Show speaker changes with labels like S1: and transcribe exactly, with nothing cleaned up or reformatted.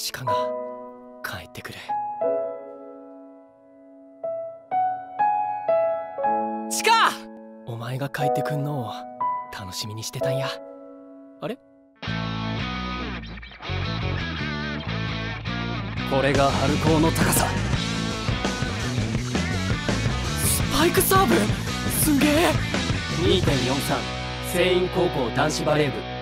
S1: チカが帰ってくる。チカ！お前が帰ってくんのを楽しみにしてたんや。あれ？これが春高の高さ。スパイクサーブ？すげえ！ にてんよんさん 聖院高校男子バレー部